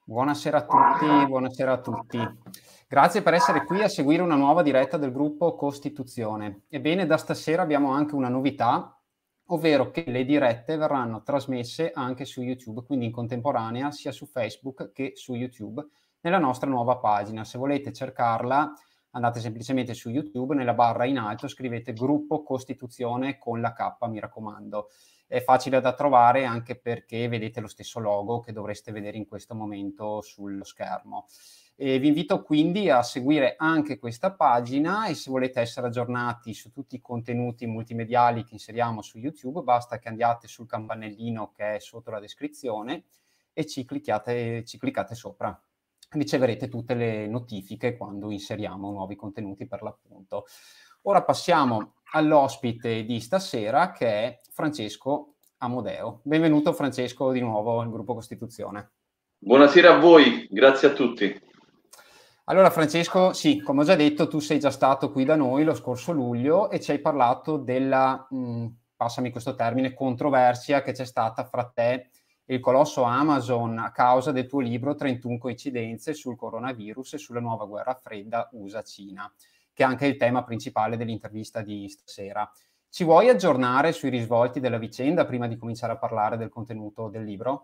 Buonasera a tutti, buonasera a tutti. Grazie per essere qui a seguire una nuova diretta del gruppo Costituzione. Ebbene, da stasera abbiamo anche una novità, ovvero che le dirette verranno trasmesse anche su YouTube, quindi in contemporanea sia su Facebook che su YouTube, nella nostra nuova pagina. Se volete cercarla, andate semplicemente su YouTube, nella barra in alto scrivete Gruppo Costituzione con la K, mi raccomando. È facile da trovare anche perché vedete lo stesso logo che dovreste vedere in questo momento sullo schermo. E vi invito quindi a seguire anche questa pagina e se volete essere aggiornati su tutti i contenuti multimediali che inseriamo su YouTube, basta che andiate sul campanellino che è sotto la descrizione e ci cliccate sopra. Riceverete tutte le notifiche quando inseriamo nuovi contenuti per l'appunto. Ora passiamo all'ospite di stasera che è Francesco Amodeo. Benvenuto Francesco di nuovo al gruppo Costituzione. Buonasera a voi, grazie a tutti. Allora Francesco, sì, come ho già detto, tu sei già stato qui da noi lo scorso luglio e ci hai parlato della, passami questo termine, controversia che c'è stata fra te e il colosso Amazon a causa del tuo libro 31 coincidenze sul coronavirus e sulla nuova guerra fredda USA-Cina, che è anche il tema principale dell'intervista di stasera. Ci vuoi aggiornare sui risvolti della vicenda prima di cominciare a parlare del contenuto del libro?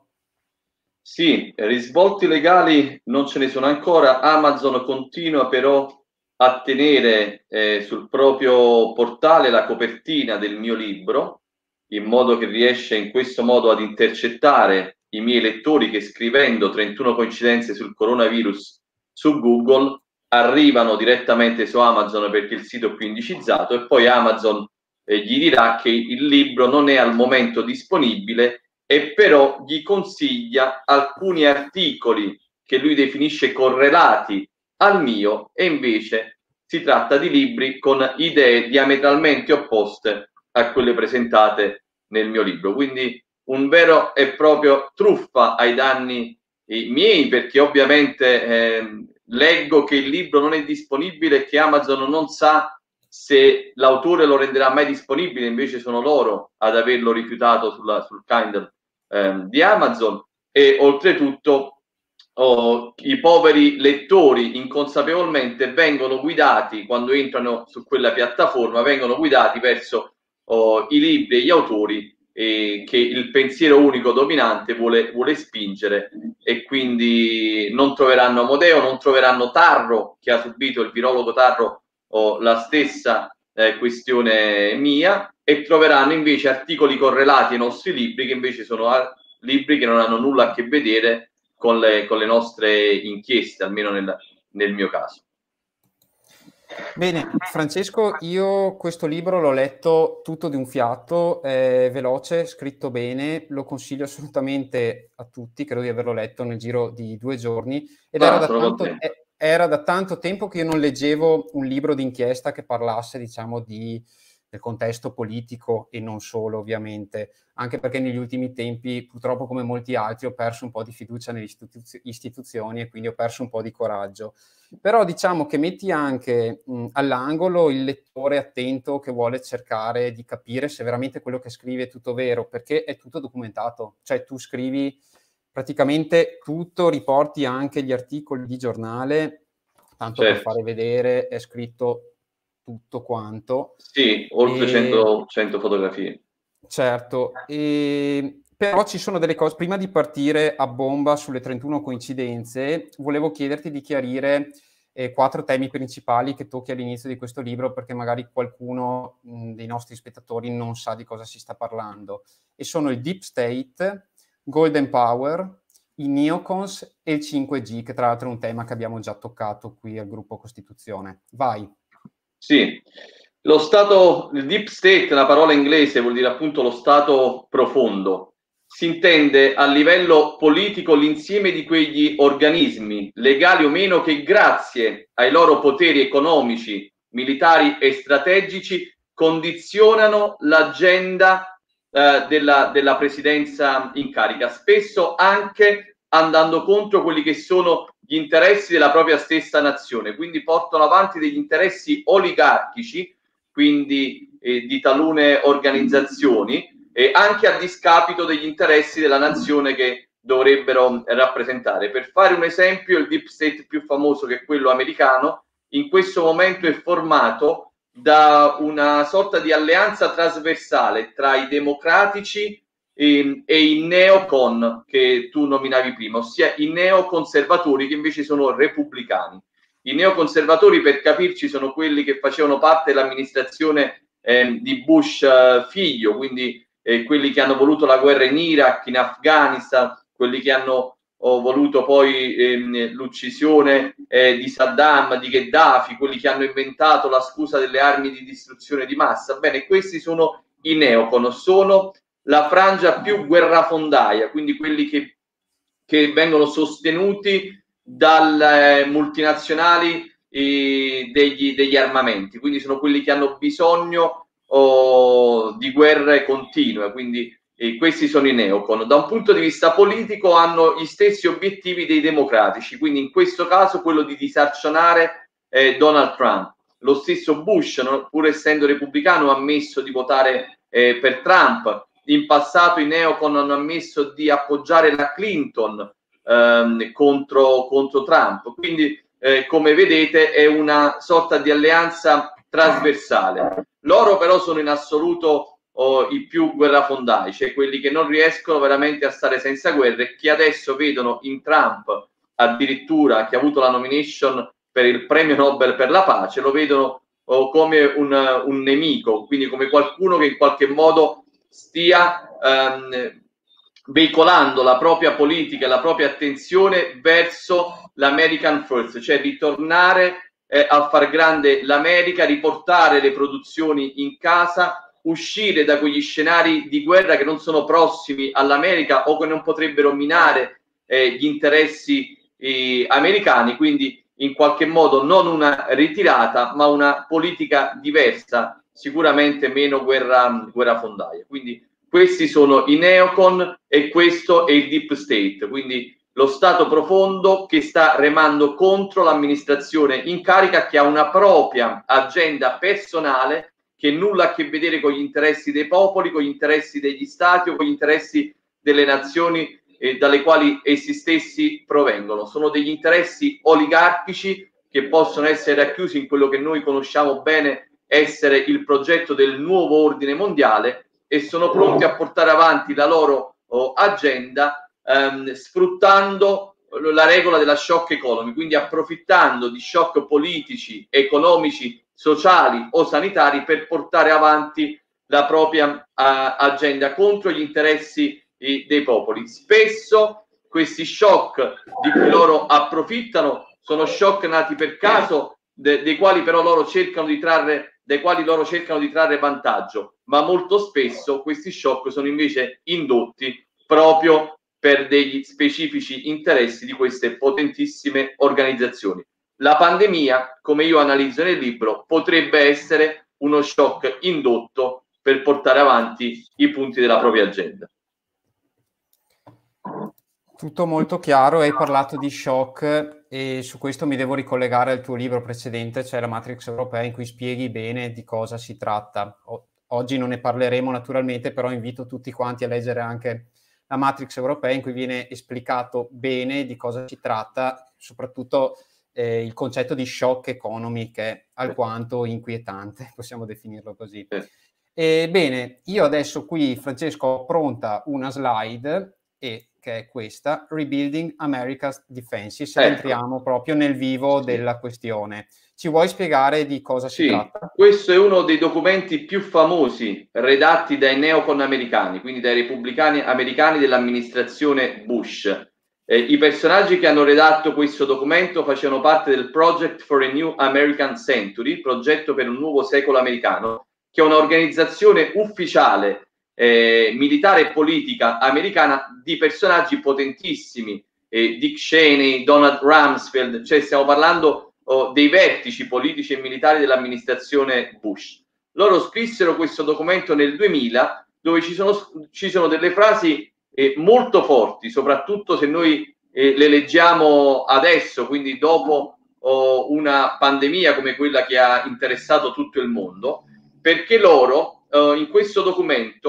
Sì, risvolti legali non ce ne sono ancora. Amazon continua però a tenere sul proprio portale la copertina del mio libro, in modo che riesce in questo modo ad intercettare i miei lettori che scrivendo 31 coincidenze sul coronavirus su Google arrivano direttamente su Amazon perché il sito è più indicizzato e poi Amazon gli dirà che il libro non è al momento disponibile e però gli consiglia alcuni articoli che lui definisce correlati al mio e invece si tratta di libri con idee diametralmente opposte a quelle presentate nel mio libro. Quindi un vero e proprio truffa ai danni miei, perché ovviamente leggo che il libro non è disponibile e che Amazon non sa se l'autore lo renderà mai disponibile, invece sono loro ad averlo rifiutato sul Kindle di Amazon e oltretutto i poveri lettori inconsapevolmente vengono guidati quando entrano su quella piattaforma, vengono guidati verso i libri e gli autori che il pensiero unico dominante vuole spingere e quindi non troveranno Amodeo, non troveranno Tarro, che ha subito il virologo Tarro la stessa questione mia, e troveranno invece articoli correlati ai nostri libri che invece sono libri che non hanno nulla a che vedere con le nostre inchieste, almeno nel mio caso. Bene, Francesco, io questo libro l'ho letto tutto di un fiato, è veloce, scritto bene, lo consiglio assolutamente a tutti, credo di averlo letto nel giro di 2 giorni ed era da tanto tempo che io non leggevo un libro d'inchiesta che parlasse, diciamo, del contesto politico e non solo, ovviamente, anche perché negli ultimi tempi, purtroppo come molti altri, ho perso un po' di fiducia nelle istituzioni e quindi ho perso un po' di coraggio. Però diciamo che metti anche all'angolo il lettore attento che vuole cercare di capire se veramente quello che scrive è tutto vero, perché è tutto documentato, cioè tu scrivi praticamente tutto, riporti anche gli articoli di giornale, tanto per fare vedere, è scritto tutto quanto. Sì, oltre 100 fotografie. Certo, però ci sono delle cose, prima di partire a bomba sulle 31 coincidenze, volevo chiederti di chiarire 4 temi principali che tocchi all'inizio di questo libro, perché magari qualcuno dei nostri spettatori non sa di cosa si sta parlando. E sono il Deep State, Golden Power, i neocons e il 5G, che tra l'altro è un tema che abbiamo già toccato qui al gruppo Costituzione. Vai. Sì. Lo stato, il deep state, la parola inglese vuol dire appunto lo stato profondo. Si intende a livello politico l'insieme di quegli organismi, legali o meno, che grazie ai loro poteri economici, militari e strategici condizionano l'agenda della presidenza in carica, spesso anche andando contro quelli che sono gli interessi della propria stessa nazione, quindi portano avanti degli interessi oligarchici, quindi di talune organizzazioni, anche a discapito degli interessi della nazione che dovrebbero rappresentare. Per fare un esempio, il deep state più famoso, che è quello americano, in questo momento è formato da una sorta di alleanza trasversale tra i democratici e i neocon che tu nominavi prima, ossia i neoconservatori, che invece sono repubblicani. I neoconservatori, per capirci, sono quelli che facevano parte dell'amministrazione di Bush figlio, quindi quelli che hanno voluto la guerra in Iraq, in Afghanistan, quelli che hanno voluto poi l'uccisione di Saddam, di Gheddafi, quelli che hanno inventato la scusa delle armi di distruzione di massa. Bene, questi sono i neocon, sono la frangia più guerrafondaia, quindi quelli che vengono sostenuti dalle multinazionali degli armamenti, quindi sono quelli che hanno bisogno di guerre continue, quindi questi sono i neocon. Da un punto di vista politico hanno gli stessi obiettivi dei democratici, quindi in questo caso quello di disarcionare Donald Trump. Lo stesso Bush, pur essendo repubblicano, ha ammesso di votare per Trump. In passato i neocon hanno ammesso di appoggiare la Clinton contro Trump. Quindi come vedete è una sorta di alleanza trasversale. Loro però sono in assoluto i più guerrafondai, cioè quelli che non riescono veramente a stare senza guerre, che adesso vedono in Trump, addirittura, che ha avuto la nomination per il premio Nobel per la pace, lo vedono come un nemico, quindi come qualcuno che in qualche modo stia veicolando la propria politica e la propria attenzione verso l'American First, cioè ritornare a far grande l'America, riportare le produzioni in casa, uscire da quegli scenari di guerra che non sono prossimi all'America o che non potrebbero minare gli interessi americani, quindi in qualche modo non una ritirata, ma una politica diversa, sicuramente meno guerrafondaia. Quindi questi sono i neocon e questo è il deep state, quindi lo Stato profondo che sta remando contro l'amministrazione in carica, che ha una propria agenda personale che nulla ha a che vedere con gli interessi dei popoli, con gli interessi degli stati o con gli interessi delle nazioni dalle quali essi stessi provengono. Sono degli interessi oligarchici che possono essere racchiusi in quello che noi conosciamo bene essere il progetto del nuovo ordine mondiale, e sono pronti a portare avanti la loro agenda sfruttando la regola della shock economy, quindi approfittando di shock politici, economici, sociali o sanitari per portare avanti la propria agenda contro gli interessi dei popoli. Spesso questi shock di cui loro approfittano sono shock nati per caso, dei quali però loro cercano di trarre vantaggio, ma molto spesso questi shock sono invece indotti proprio per degli specifici interessi di queste potentissime organizzazioni. La pandemia, come io analizzo nel libro, potrebbe essere uno shock indotto per portare avanti i punti della propria agenda. Tutto molto chiaro, hai parlato di shock e su questo mi devo ricollegare al tuo libro precedente, cioè la Matrix Europea, in cui spieghi bene di cosa si tratta. Oggi non ne parleremo naturalmente, però invito tutti quanti a leggere anche la Matrix Europea, in cui viene esplicato bene di cosa si tratta, soprattutto il concetto di shock economy, che è alquanto inquietante, possiamo definirlo così. Bene, io adesso qui, Francesco, ho pronta una slide che è questa, Rebuilding America's Defenses, entriamo proprio nel vivo della questione. Ci vuoi spiegare di cosa si tratta? Questo è uno dei documenti più famosi redatti dai neocon americani, quindi dai repubblicani americani dell'amministrazione Bush. I personaggi che hanno redatto questo documento facevano parte del Project for a New American Century, progetto per un nuovo secolo americano, che è un'organizzazione ufficiale militare e politica americana di personaggi potentissimi, Dick Cheney, Donald Rumsfeld, cioè stiamo parlando dei vertici politici e militari dell'amministrazione Bush. Loro scrissero questo documento nel 2000, dove ci sono delle frasi molto forti, soprattutto se noi le leggiamo adesso, quindi dopo una pandemia come quella che ha interessato tutto il mondo, perché loro in questo documento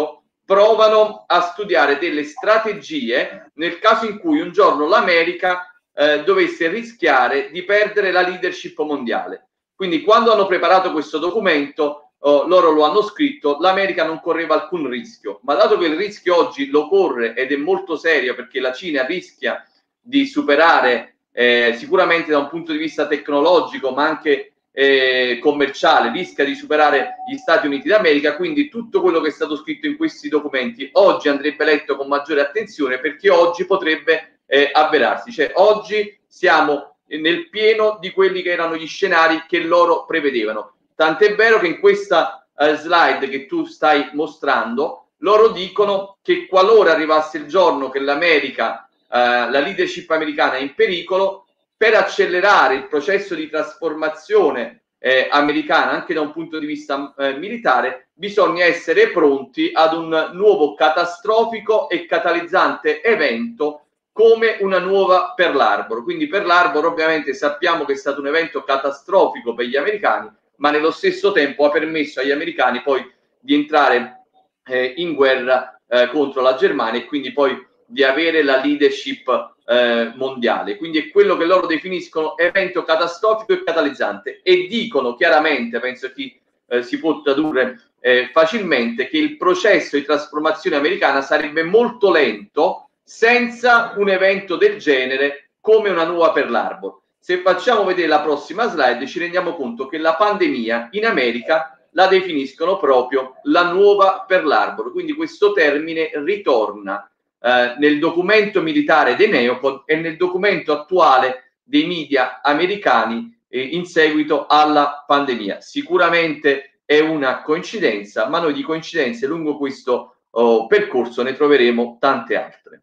provano a studiare delle strategie nel caso in cui un giorno l'America dovesse rischiare di perdere la leadership mondiale. Quindi quando hanno preparato questo documento, loro lo hanno scritto, l'America non correva alcun rischio, ma dato che il rischio oggi lo corre ed è molto serio, perché la Cina rischia di superare sicuramente da un punto di vista tecnologico, ma anche commerciale, rischia di superare gli Stati Uniti d'America, quindi tutto quello che è stato scritto in questi documenti oggi andrebbe letto con maggiore attenzione, perché oggi potrebbe avverarsi, cioè oggi siamo nel pieno di quelli che erano gli scenari che loro prevedevano. Tant'è vero che in questa slide che tu stai mostrando, loro dicono che qualora arrivasse il giorno che l'America, la leadership americana è in pericolo, per accelerare il processo di trasformazione americana anche da un punto di vista militare, bisogna essere pronti ad un nuovo catastrofico e catalizzante evento come una nuova Pearl Harbor. Quindi Pearl Harbor ovviamente sappiamo che è stato un evento catastrofico per gli americani, ma nello stesso tempo ha permesso agli americani poi di entrare in guerra contro la Germania e quindi poi di avere la leadership mondiale. Quindi è quello che loro definiscono evento catastrofico e catalizzante, e dicono chiaramente, penso che si può tradurre facilmente, che il processo di trasformazione americana sarebbe molto lento senza un evento del genere come una nuova Pearl Harbor. Se facciamo vedere la prossima slide ci rendiamo conto che la pandemia in America la definiscono proprio la nuova Pearl Harbor, quindi questo termine ritorna nel documento militare dei neocon e nel documento attuale dei media americani in seguito alla pandemia. Sicuramente è una coincidenza, ma noi di coincidenze lungo questo percorso ne troveremo tante altre.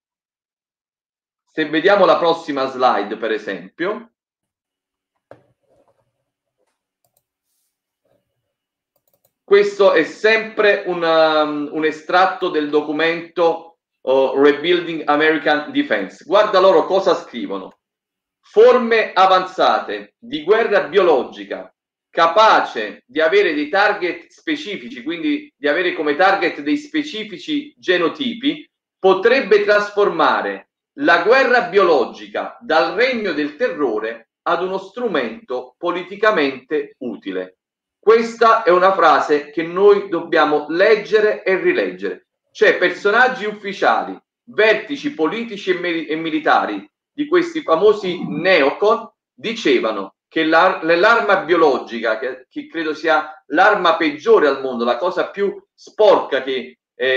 Se vediamo la prossima slide, per esempio, questo è sempre un estratto del documento Rebuilding American Defense. Guarda loro cosa scrivono: forme avanzate di guerra biologica capace di avere dei target specifici, quindi di avere come target dei specifici genotipi, potrebbe trasformare la guerra biologica dal regno del terrore ad uno strumento politicamente utile. Questa è una frase che noi dobbiamo leggere e rileggere. Cioè, personaggi ufficiali, vertici politici e militari di questi famosi neocon dicevano che l'arma biologica, che credo sia l'arma peggiore al mondo, la cosa più sporca che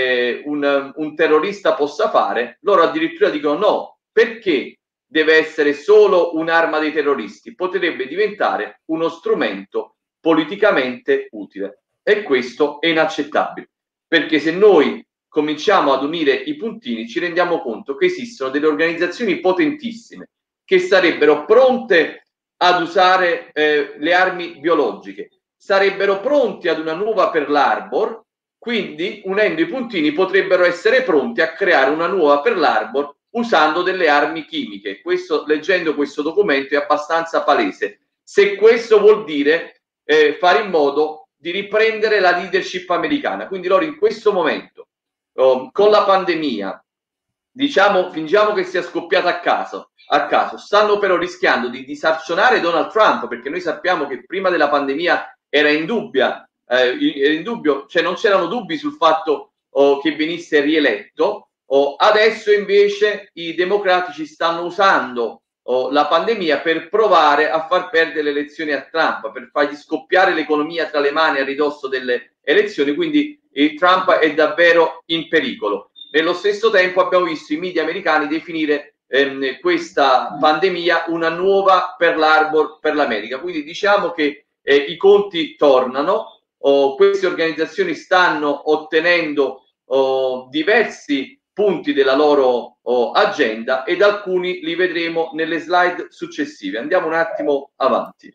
un terrorista possa fare, loro addirittura dicono no, perché deve essere solo un'arma dei terroristi? Potrebbe diventare uno strumento politicamente utile, e questo è inaccettabile, perché se noi cominciamo ad unire i puntini ci rendiamo conto che esistono delle organizzazioni potentissime che sarebbero pronte ad usare le armi biologiche, sarebbero pronti ad una nuova Pearl Harbor, quindi unendo i puntini potrebbero essere pronti a creare una nuova Pearl Harbor usando delle armi chimiche. Questo, leggendo questo documento, è abbastanza palese. Se questo vuol dire fare in modo di riprendere la leadership americana, quindi loro in questo momento con la pandemia, diciamo, fingiamo che sia scoppiata a caso, stanno però rischiando di disarcionare Donald Trump, perché noi sappiamo che prima della pandemia era in dubbio, cioè non c'erano dubbi sul fatto che venisse rieletto. Adesso invece i democratici stanno usando la pandemia per provare a far perdere le elezioni a Trump, per fargli scoppiare l'economia tra le mani a ridosso delle elezioni, quindi Trump è davvero in pericolo. Nello stesso tempo abbiamo visto i media americani definire questa pandemia una nuova Pearl Harbor per l'America, quindi diciamo che i conti tornano, queste organizzazioni stanno ottenendo diversi punti della loro agenda, ed alcuni li vedremo nelle slide successive. Andiamo un attimo avanti.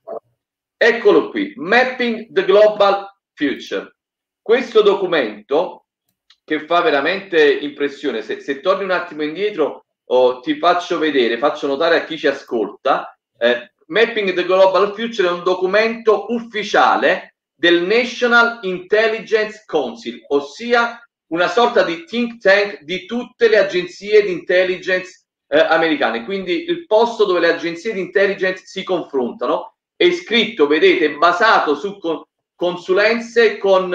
Eccolo qui, Mapping the Global Future. Questo documento, che fa veramente impressione, se torni un attimo indietro ti faccio vedere, faccio notare a chi ci ascolta, Mapping the Global Future è un documento ufficiale del National Intelligence Council, ossia una sorta di think tank di tutte le agenzie di intelligence americane, quindi il posto dove le agenzie di intelligence si confrontano. È scritto, vedete, basato su consulenze con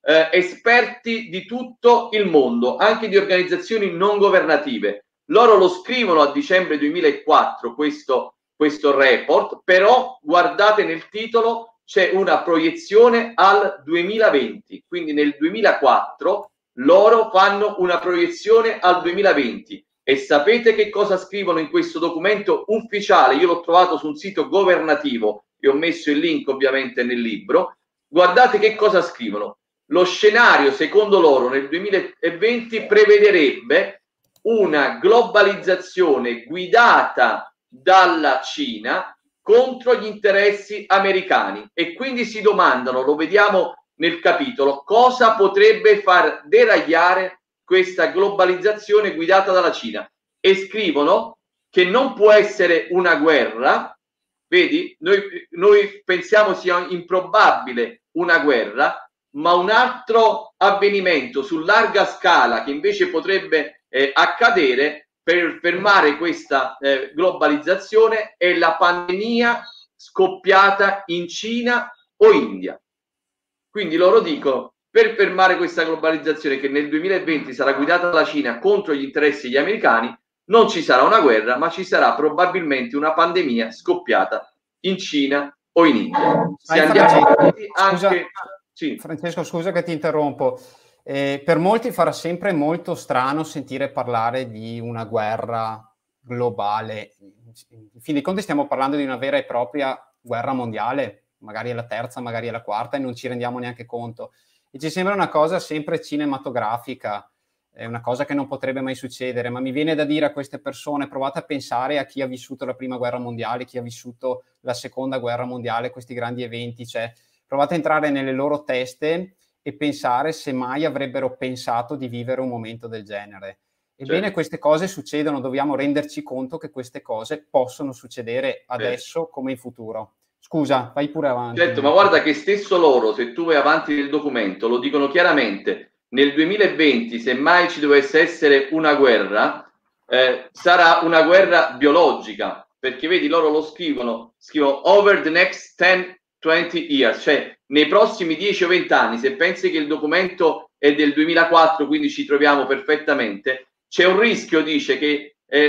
esperti di tutto il mondo, anche di organizzazioni non governative. Loro lo scrivono a dicembre 2004 questo report, però guardate nel titolo c'è una proiezione al 2020, quindi nel 2004 loro fanno una proiezione al 2020. E sapete che cosa scrivono in questo documento ufficiale? Io l'ho trovato su un sito governativo e ho messo il link ovviamente nel libro. Guardate che cosa scrivono. Lo scenario, secondo loro, nel 2020 prevederebbe una globalizzazione guidata dalla Cina contro gli interessi americani, e quindi si domandano, lo vediamo nel capitolo, cosa potrebbe far deragliare questa globalizzazione guidata dalla Cina, e scrivono che non può essere una guerra. Vedi, noi pensiamo sia improbabile una guerra, ma un altro avvenimento su larga scala che invece potrebbe accadere per fermare questa globalizzazione è la pandemia scoppiata in Cina o India. Quindi loro dicono, per fermare questa globalizzazione che nel 2020 sarà guidata dalla Cina contro gli interessi degli americani, non ci sarà una guerra, ma ci sarà probabilmente una pandemia scoppiata in Cina o in India. Se andiamo avanti anche... Sì. Francesco, scusa che ti interrompo. Per molti farà sempre molto strano sentire parlare di una guerra globale. In fin dei conti stiamo parlando di una vera e propria guerra mondiale, magari è la terza, magari è la quarta, e non ci rendiamo neanche conto. E ci sembra una cosa sempre cinematografica, è una cosa che non potrebbe mai succedere, ma mi viene da dire a queste persone, provate a pensare a chi ha vissuto la prima guerra mondiale, chi ha vissuto la seconda guerra mondiale, questi grandi eventi, cioè provate a entrare nelle loro teste e pensare se mai avrebbero pensato di vivere un momento del genere. Ebbene, certo, queste cose succedono, dobbiamo renderci conto che queste cose possono succedere adesso come in futuro. Scusa, vai pure avanti. Certo, ma guarda che stesso loro, se tu vai avanti nel documento, lo dicono chiaramente, nel 2020, se mai ci dovesse essere una guerra, sarà una guerra biologica, perché vedi, loro lo scrivono over the next 10-20 years, cioè nei prossimi 10 o 20 anni, se pensi che il documento è del 2004, quindi ci troviamo perfettamente, c'è un rischio, dice, che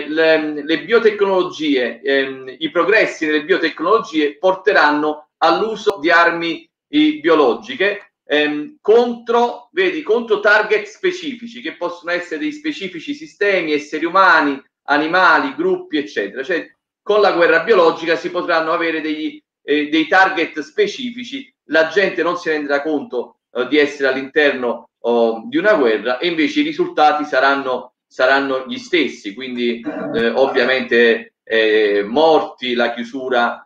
le biotecnologie, i progressi nelle biotecnologie porteranno all'uso di armi biologiche contro target specifici, che possono essere dei specifici sistemi, esseri umani, animali, gruppi, eccetera. Cioè, con la guerra biologica si potranno avere dei target specifici, la gente non si renderà conto di essere all'interno di una guerra, e invece i risultati saranno gli stessi, quindi ovviamente morti, la chiusura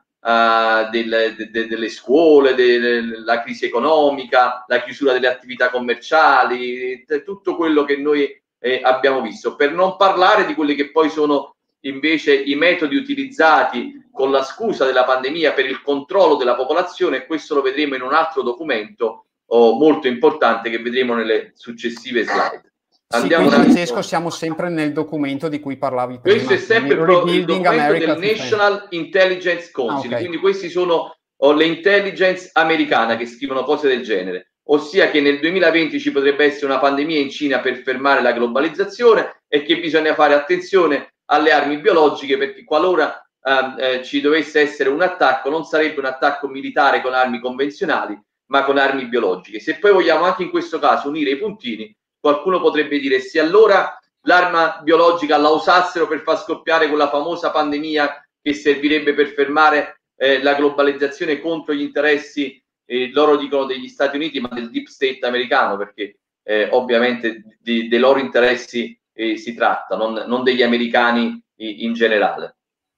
delle scuole, la crisi economica, la chiusura delle attività commerciali, tutto quello che noi abbiamo visto, per non parlare di quelli che poi sono invece i metodi utilizzati con la scusa della pandemia per il controllo della popolazione, e questo lo vedremo in un altro documento molto importante che vedremo nelle successive slide. Andiamo, Francesco, siamo sempre nel documento di cui parlavi prima. Questo è sempre il documento America del National Intelligence Council, quindi questi sono le intelligence americane che scrivono cose del genere, ossia che nel 2020 ci potrebbe essere una pandemia in Cina per fermare la globalizzazione, e che bisogna fare attenzione alle armi biologiche, perché qualora ci dovesse essere un attacco, non sarebbe un attacco militare con armi convenzionali, ma con armi biologiche. Se poi vogliamo anche in questo caso unire i puntini, qualcuno potrebbe dire, se allora l'arma biologica la usassero per far scoppiare quella famosa pandemia che servirebbe per fermare la globalizzazione contro gli interessi, loro dicono degli Stati Uniti, ma del deep state americano, perché ovviamente dei loro interessi si tratta, non degli americani in generale.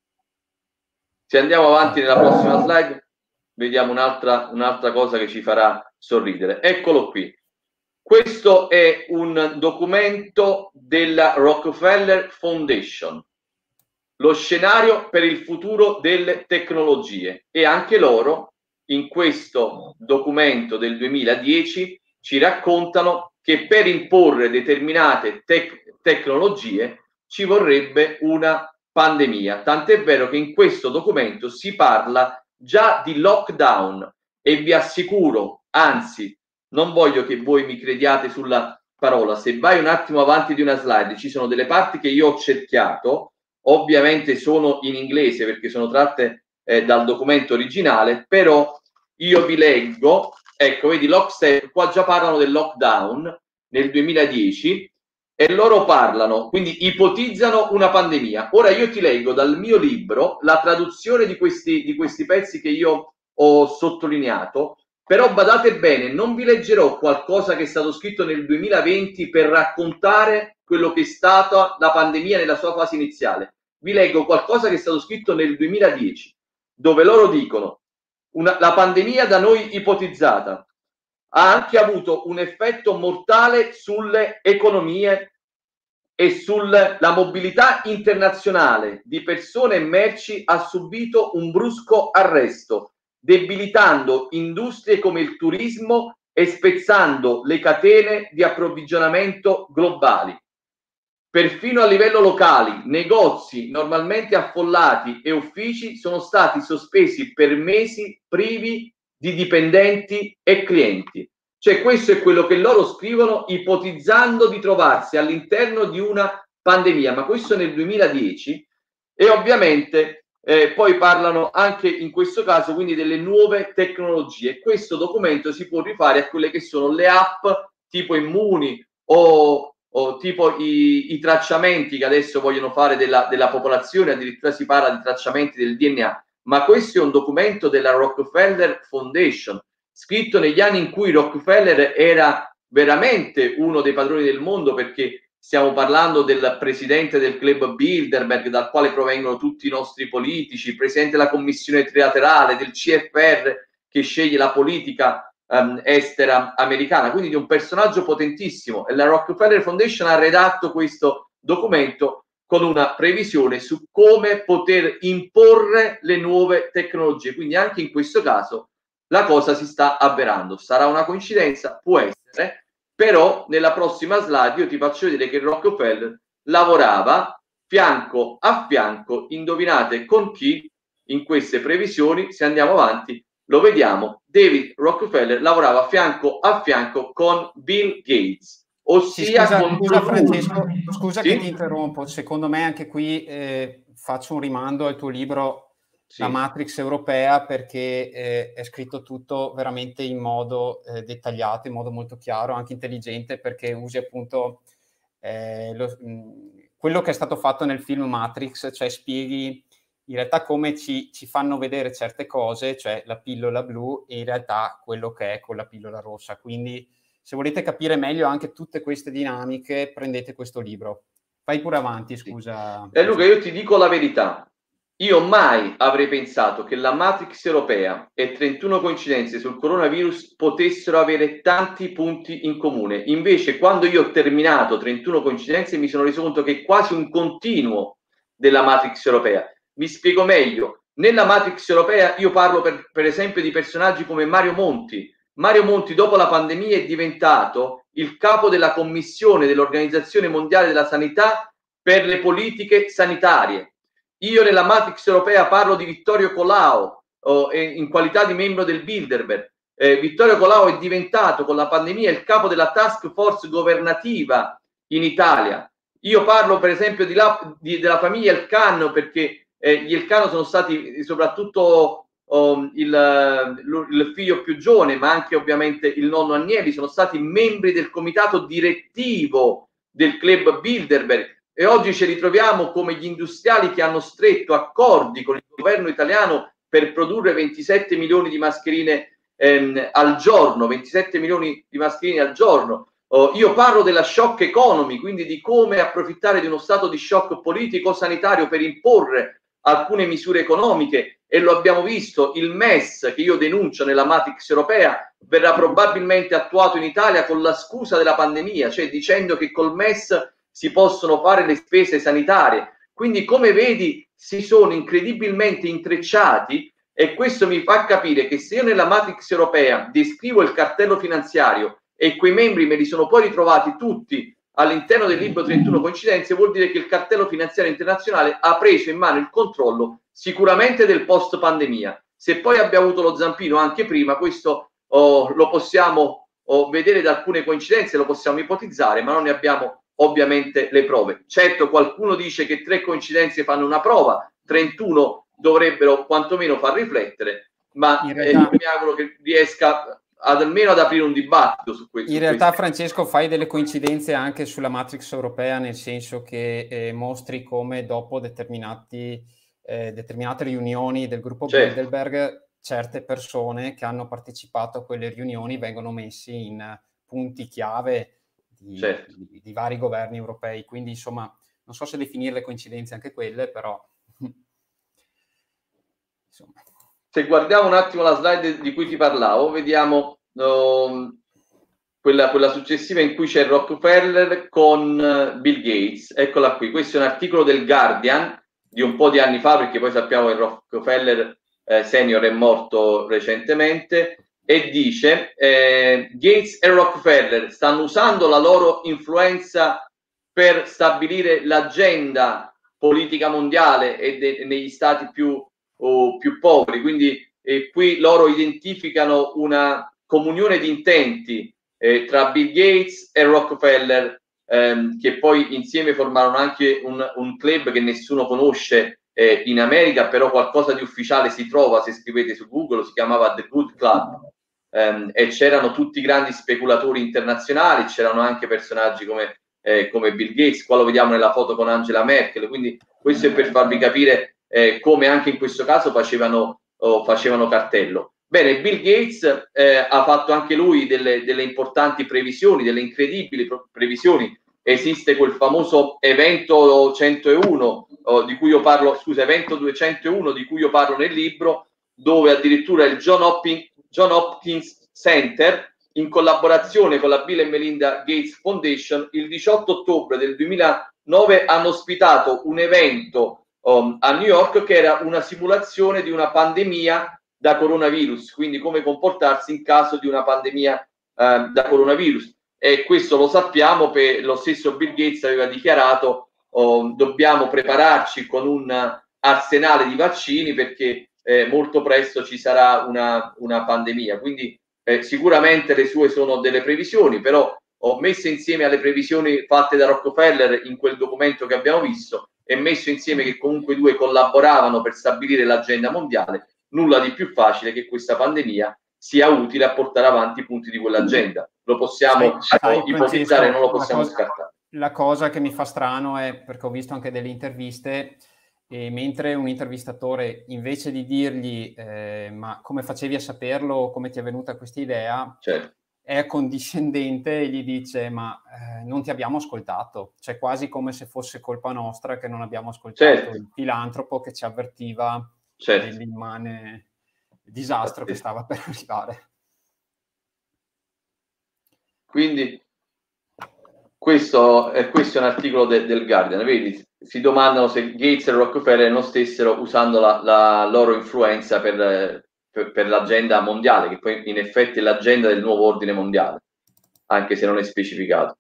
Se andiamo avanti nella prossima slide, vediamo un'altra cosa che ci farà sorridere. Eccolo qui. Questo è un documento della Rockefeller Foundation, lo scenario per il futuro delle tecnologie, e anche loro in questo documento del 2010 ci raccontano che per imporre determinate tecnologie ci vorrebbe una pandemia. Tant'è vero che in questo documento si parla già di lockdown e vi assicuro, anzi, non voglio che voi mi crediate sulla parola, se vai un attimo avanti di una slide ci sono delle parti che io ho cerchiato, ovviamente sono in inglese perché sono tratte dal documento originale, però io vi leggo, ecco, vedi, qua già parlano del lockdown nel 2010 e loro parlano, quindi ipotizzano una pandemia. Ora io ti leggo dal mio libro la traduzione di questi pezzi che io ho sottolineato, però badate bene, non vi leggerò qualcosa che è stato scritto nel 2020 per raccontare quello che è stata la pandemia nella sua fase iniziale. Vi leggo qualcosa che è stato scritto nel 2010, dove loro dicono la pandemia da noi ipotizzata ha anche avuto un effetto mortale sulle economie e sulla mobilità internazionale di persone e merci ha subito un brusco arresto, debilitando industrie come il turismo e spezzando le catene di approvvigionamento globali. Perfino a livello locale, negozi normalmente affollati e uffici sono stati sospesi per mesi privi di dipendenti e clienti. Cioè questo è quello che loro scrivono ipotizzando di trovarsi all'interno di una pandemia, ma questo nel 2010 e ovviamente poi parlano anche in questo caso quindi delle nuove tecnologie. Questo documento si può rifare a quelle che sono le app tipo Immuni o tipo i tracciamenti che adesso vogliono fare della popolazione, addirittura si parla di tracciamenti del DNA, ma questo è un documento della Rockefeller Foundation, scritto negli anni in cui Rockefeller era veramente uno dei padroni del mondo, perché stiamo parlando del presidente del club Bilderberg, dal quale provengono tutti i nostri politici, il presidente della commissione trilaterale, del CFR che sceglie la politica estera americana, quindi di un personaggio potentissimo, e la Rockefeller Foundation ha redatto questo documento con una previsione su come poter imporre le nuove tecnologie, quindi anche in questo caso la cosa si sta avverando. Sarà una coincidenza? Può essere, però nella prossima slide io ti faccio vedere che Rockefeller lavorava fianco a fianco, indovinate con chi in queste previsioni, se andiamo avanti lo vediamo, David Rockefeller lavorava fianco a fianco con Bill Gates, ossia scusa Francesco, scusa sì? Che ti interrompo, secondo me anche qui faccio un rimando al tuo libro La Matrix europea, perché è scritto tutto veramente in modo dettagliato, in modo molto chiaro, anche intelligente, perché usi appunto quello che è stato fatto nel film Matrix, cioè spieghi in realtà come ci fanno vedere certe cose, cioè la pillola blu, e in realtà quello che è con la pillola rossa. Quindi se volete capire meglio anche tutte queste dinamiche, prendete questo libro. Vai pure avanti, scusa. Luca, io ti dico la verità. Io mai avrei pensato che la Matrix europea e 31 coincidenze sul coronavirus potessero avere tanti punti in comune. Invece, quando io ho terminato 31 coincidenze, mi sono reso conto che è quasi un continuo della Matrix europea. Mi spiego meglio. Nella Matrix europea io parlo per esempio di personaggi come Mario Monti. Mario Monti dopo la pandemia è diventato il capo della commissione dell'Organizzazione Mondiale della Sanità per le politiche sanitarie. Io nella Matrix europea parlo di Vittorio Colao in qualità di membro del Bilderberg. Vittorio Colao è diventato con la pandemia il capo della task force governativa in Italia. Io parlo per esempio della famiglia Elkann, perché gli Elkann sono stati soprattutto il figlio più giovane, ma anche ovviamente il nonno Agnelli, sono stati membri del comitato direttivo del club Bilderberg, e oggi ci ritroviamo come gli industriali che hanno stretto accordi con il governo italiano per produrre 27 milioni di mascherine al giorno, 27 milioni di mascherine al giorno. Io parlo della shock economy, quindi di come approfittare di uno stato di shock politico-sanitario per imporre alcune misure economiche, e lo abbiamo visto, il MES che io denuncio nella Matrix europea verrà probabilmente attuato in Italia con la scusa della pandemia, cioè dicendo che col MES si possono fare le spese sanitarie. Quindi come vedi si sono incredibilmente intrecciati, e questo mi fa capire che se io nella Matrix europea descrivo il cartello finanziario e quei membri me li sono poi ritrovati tutti all'interno del libro 31 coincidenze, vuol dire che il cartello finanziario internazionale ha preso in mano il controllo sicuramente del post pandemia. Se poi abbia avuto lo zampino anche prima, questo lo possiamo vedere da alcune coincidenze, lo possiamo ipotizzare, ma non ne abbiamo ovviamente le prove. Certo, qualcuno dice che 3 coincidenze fanno una prova, 31 dovrebbero quantomeno far riflettere, ma io mi auguro che riesca almeno ad aprire un dibattito su questo. In realtà, Francesco, fai delle coincidenze anche sulla matrix europea, nel senso che mostri come dopo determinate riunioni del gruppo Bilderberg, certe persone che hanno partecipato a quelle riunioni vengono messi in punti chiave di vari governi europei. Quindi, insomma, non so se definirle coincidenze anche quelle, però... insomma. Se guardiamo un attimo la slide di cui ti parlavo, vediamo quella successiva in cui c'è Rockefeller con Bill Gates. Eccola qui, questo è un articolo del Guardian di un po' di anni fa, perché poi sappiamo che Rockefeller senior è morto recentemente, e dice Gates e Rockefeller stanno usando la loro influenza per stabilire l'agenda politica mondiale e negli stati più poveri, quindi qui loro identificano una comunione di intenti tra Bill Gates e Rockefeller, che poi insieme formarono anche un club che nessuno conosce in America, però qualcosa di ufficiale si trova se scrivete su Google, si chiamava The Good Club, e c'erano tutti i grandi speculatori internazionali, c'erano anche personaggi come Bill Gates, qua lo vediamo nella foto con Angela Merkel, quindi questo è per farvi capire come anche in questo caso facevano cartello. Bene, Bill Gates ha fatto anche lui delle importanti previsioni, delle incredibili previsioni. Esiste quel famoso evento 101 di cui io parlo, scusa, evento 201 di cui io parlo nel libro, dove addirittura il John Hopkins Center, in collaborazione con la Bill e Melinda Gates Foundation, il 18 ottobre del 2009 hanno ospitato un evento a New York che era una simulazione di una pandemia da coronavirus, quindi come comportarsi in caso di una pandemia da coronavirus. E questo lo sappiamo, per lo stesso Bill Gates aveva dichiarato dobbiamo prepararci con un arsenale di vaccini perché molto presto ci sarà una pandemia. Quindi sicuramente le sue sono delle previsioni, però ho messo insieme alle previsioni fatte da Rockefeller in quel documento che abbiamo visto e messo insieme che comunque i due collaboravano per stabilire l'agenda mondiale. Nulla di più facile che questa pandemia sia utile a portare avanti i punti di quell'agenda. Lo possiamo ipotizzare, non lo possiamo scartare. La cosa che mi fa strano è, perché ho visto anche delle interviste, e mentre un intervistatore, invece di dirgli ma come facevi a saperlo, come ti è venuta questa idea, certo, è condiscendente e gli dice ma non ti abbiamo ascoltato, cioè quasi come se fosse colpa nostra che non abbiamo ascoltato il filantropo che ci avvertiva dell'immane disastro che stava per arrivare. Quindi questo è un articolo del Guardian, vedi? Si domandano se Gates e Rockefeller non stessero usando la loro influenza per l'agenda mondiale, che poi in effetti è l'agenda del nuovo ordine mondiale, anche se non è specificato.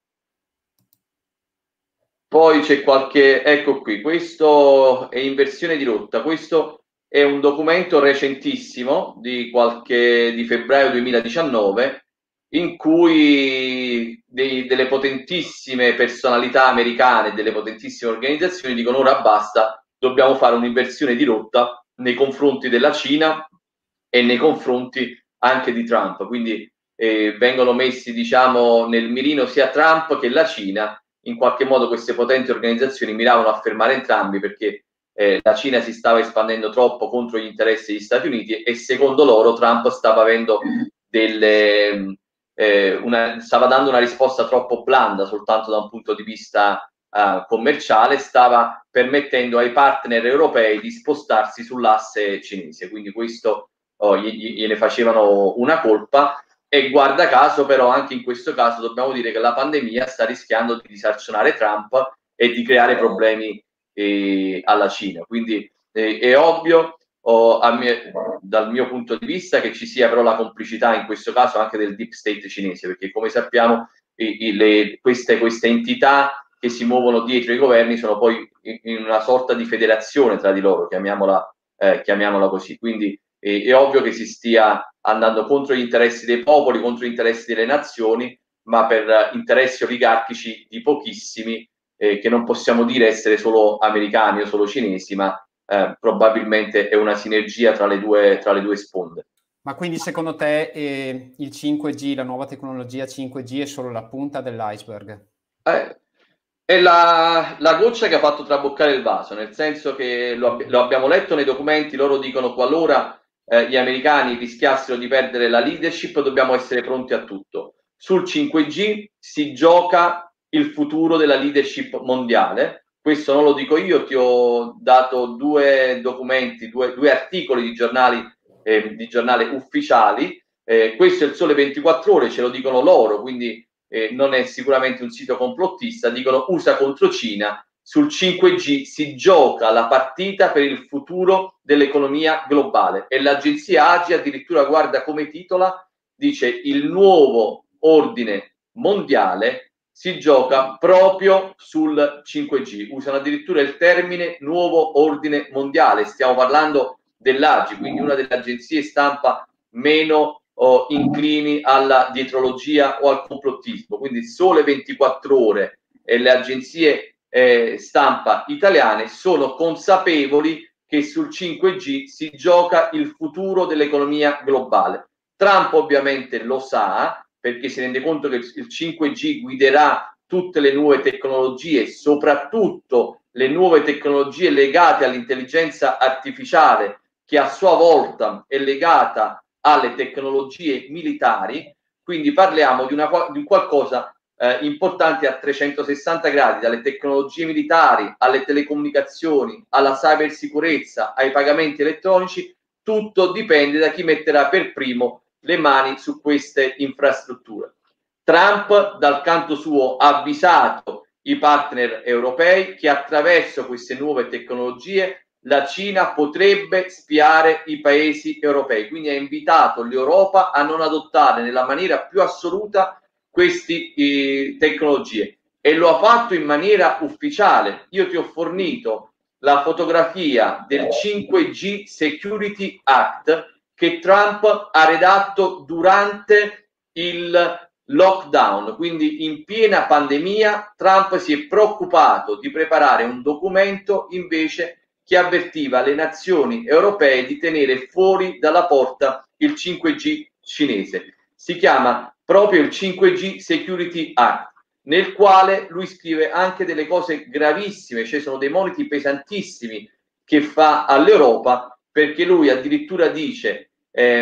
Poi c'è ecco qui, questo è inversione di rotta, questo è un documento recentissimo di febbraio 2019, in cui delle potentissime personalità americane, delle potentissime organizzazioni dicono ora basta, dobbiamo fare un'inversione di rotta nei confronti della Cina e nei confronti anche di Trump, quindi vengono messi, diciamo, nel mirino sia Trump che la Cina. In qualche modo queste potenti organizzazioni miravano a fermare entrambi perché la Cina si stava espandendo troppo contro gli interessi degli Stati Uniti e secondo loro Trump stava avendo stava dando una risposta troppo blanda soltanto da un punto di vista commerciale, stava permettendo ai partner europei di spostarsi sull'asse cinese, quindi questo gliene facevano una colpa. E guarda caso, però, anche in questo caso dobbiamo dire che la pandemia sta rischiando di disarcionare Trump e di creare problemi alla Cina. Quindi è ovvio dal mio punto di vista, che ci sia però la complicità in questo caso anche del deep state cinese, perché come sappiamo queste entità che si muovono dietro i governi sono poi in una sorta di federazione tra di loro, chiamiamola così. Quindi è ovvio che si stia andando contro gli interessi dei popoli, contro gli interessi delle nazioni, ma per interessi oligarchici di pochissimi, che non possiamo dire essere solo americani o solo cinesi, ma probabilmente è una sinergia tra le due sponde. Ma quindi secondo te il 5G, la nuova tecnologia 5G è solo la punta dell'iceberg? È la goccia che ha fatto traboccare il vaso, nel senso che lo abbiamo letto nei documenti, loro dicono qualora gli americani rischiassero di perdere la leadership dobbiamo essere pronti a tutto. Sul 5G si gioca il futuro della leadership mondiale, questo non lo dico io, ti ho dato due documenti, due articoli di giornale ufficiali, questo è il Sole 24 Ore, ce lo dicono loro, quindi non è sicuramente un sito complottista, dicono USA contro Cina, sul 5G si gioca la partita per il futuro dell'economia globale e l'agenzia AGI addirittura guarda come titola, dice il nuovo ordine mondiale si gioca proprio sul 5G, usano addirittura il termine nuovo ordine mondiale, stiamo parlando dell'AGI, quindi una delle agenzie stampa meno inclini alla dietrologia o al complottismo. Quindi Sole 24 Ore e le agenzie stampa italiane sono consapevoli che sul 5G si gioca il futuro dell'economia globale. Trump ovviamente lo sa, perché si rende conto che il 5G guiderà tutte le nuove tecnologie, soprattutto le nuove tecnologie legate all'intelligenza artificiale, che a sua volta è legata alle tecnologie militari, quindi parliamo di un qualcosa importante a 360 gradi, dalle tecnologie militari alle telecomunicazioni, alla cybersicurezza, ai pagamenti elettronici, tutto dipende da chi metterà per primo le mani su queste infrastrutture. Trump dal canto suo ha avvisato i partner europei che attraverso queste nuove tecnologie la Cina potrebbe spiare i paesi europei, quindi ha invitato l'Europa a non adottare nella maniera più assoluta queste tecnologie e lo ha fatto in maniera ufficiale. Io ti ho fornito la fotografia del 5G Security Act che Trump ha redatto durante il lockdown, quindi in piena pandemia. Trump si è preoccupato di preparare un documento invece che avvertiva le nazioni europee di tenere fuori dalla porta il 5G cinese. Si chiama proprio il 5G Security Act, nel quale lui scrive anche delle cose gravissime, cioè sono dei moniti pesantissimi che fa all'Europa, perché lui addirittura dice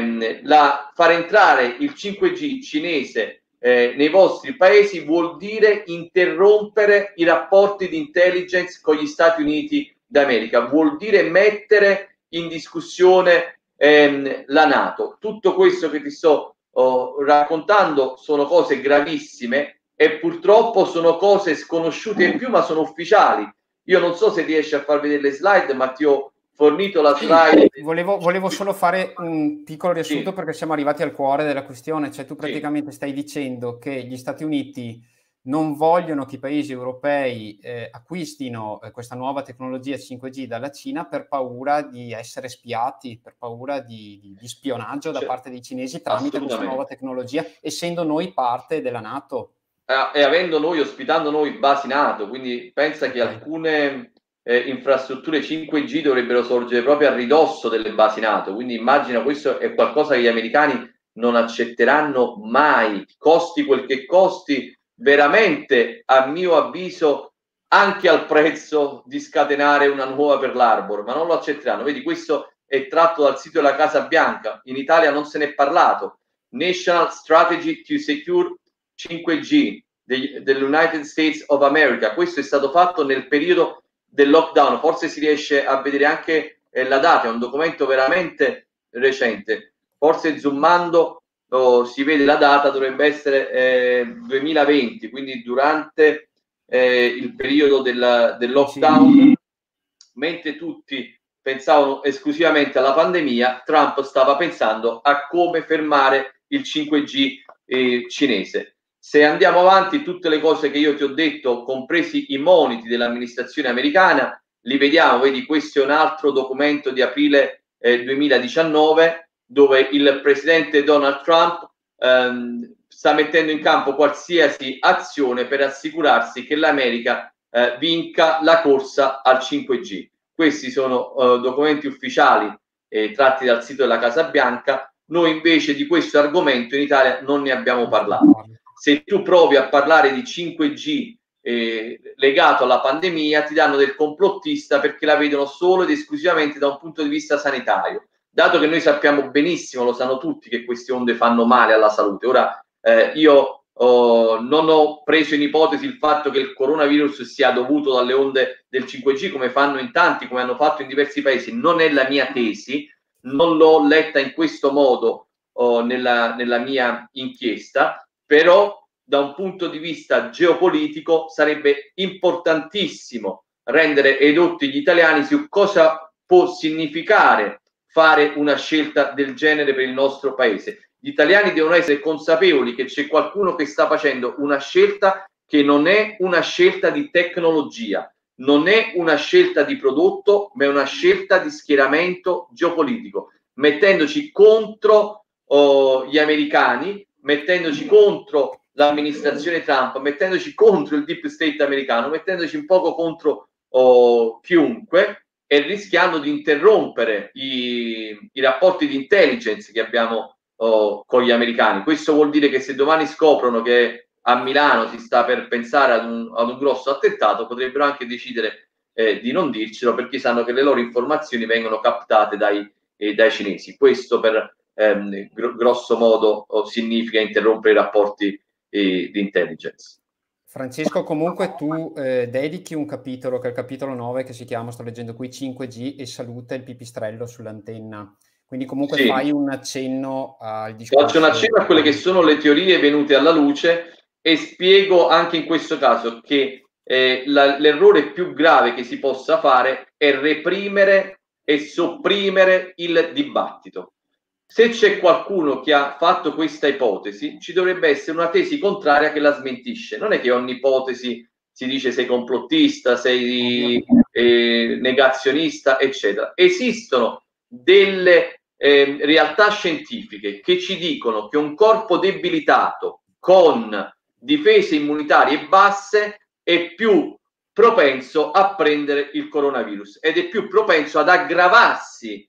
far entrare il 5G cinese nei vostri paesi vuol dire interrompere i rapporti di intelligence con gli Stati Uniti d'America, vuol dire mettere in discussione la NATO. Tutto questo che ti sto raccontando sono cose gravissime e purtroppo sono cose sconosciute in più, ma sono ufficiali. Io non so se riesci a far vedere le slide, ma ti ho fornito la slide. Volevo solo fare un piccolo riassunto perché siamo arrivati al cuore della questione, cioè tu praticamente stai dicendo che gli Stati Uniti non vogliono che i paesi europei acquistino questa nuova tecnologia 5G dalla Cina per paura di essere spiati, per paura di spionaggio da parte dei cinesi tramite questa nuova tecnologia, essendo noi parte della NATO. E ospitando noi basi NATO, quindi pensa che alcune infrastrutture 5G dovrebbero sorgere proprio a ridosso delle basi NATO, quindi immagina, questo è qualcosa che gli americani non accetteranno mai, costi quel che costi, veramente a mio avviso anche al prezzo di scatenare una nuova Pearl Harbor, ma non lo accetteranno. Vedi, questo è tratto dal sito della Casa Bianca, in Italia non se n'è parlato. National Strategy to Secure 5G dell'United States of America. Questo è stato fatto nel periodo del lockdown, forse si riesce a vedere anche la data, è un documento veramente recente, forse zoomando si vede la data, dovrebbe essere 2020, quindi durante il periodo del lockdown, mentre tutti pensavano esclusivamente alla pandemia, Trump stava pensando a come fermare il 5G cinese. Se andiamo avanti, tutte le cose che io ti ho detto, compresi i moniti dell'amministrazione americana, li vediamo. Vedi, questo è un altro documento di aprile 2019 dove il presidente Donald Trump sta mettendo in campo qualsiasi azione per assicurarsi che l'America vinca la corsa al 5G. Questi sono documenti ufficiali tratti dal sito della Casa Bianca. Noi invece di questo argomento in Italia non ne abbiamo parlato. Se tu provi a parlare di 5G legato alla pandemia, ti danno del complottista perché la vedono solo ed esclusivamente da un punto di vista sanitario. Dato che noi sappiamo benissimo, lo sanno tutti, che queste onde fanno male alla salute. Ora, io non ho preso in ipotesi il fatto che il coronavirus sia dovuto dalle onde del 5G, come fanno in tanti, come hanno fatto in diversi paesi. Non è la mia tesi, non l'ho letta in questo modo nella mia inchiesta, però da un punto di vista geopolitico sarebbe importantissimo rendere edotti gli italiani su cosa può significare fare una scelta del genere per il nostro paese. Gli italiani devono essere consapevoli che c'è qualcuno che sta facendo una scelta che non è una scelta di tecnologia, non è una scelta di prodotto, ma è una scelta di schieramento geopolitico, mettendoci contro gli americani, mettendoci contro l'amministrazione Trump, mettendoci contro il deep state americano, mettendoci un poco contro chiunque, e rischiando di interrompere i rapporti di intelligence che abbiamo con gli americani. Questo vuol dire che se domani scoprono che a Milano si sta per pensare ad un grosso attentato, potrebbero anche decidere di non dircelo, perché sanno che le loro informazioni vengono captate dai cinesi. Questo per grosso modo significa interrompere i rapporti di intelligence. Francesco, comunque tu dedichi un capitolo, che è il capitolo 9, che si chiama, sto leggendo qui, 5G e salute, il pipistrello sull'antenna. Quindi comunque sì, fai un accenno al discorso. Faccio un accenno a quelle che sono le teorie venute alla luce e spiego anche in questo caso che l'errore più grave che si possa fare è reprimere e sopprimere il dibattito. Se c'è qualcuno che ha fatto questa ipotesi, ci dovrebbe essere una tesi contraria che la smentisce. Non è che ogni ipotesi si dice sei complottista, sei negazionista, eccetera. Esistono delle realtà scientifiche che ci dicono che un corpo debilitato con difese immunitarie basse è più propenso a prendere il coronavirus ed è più propenso ad aggravarsi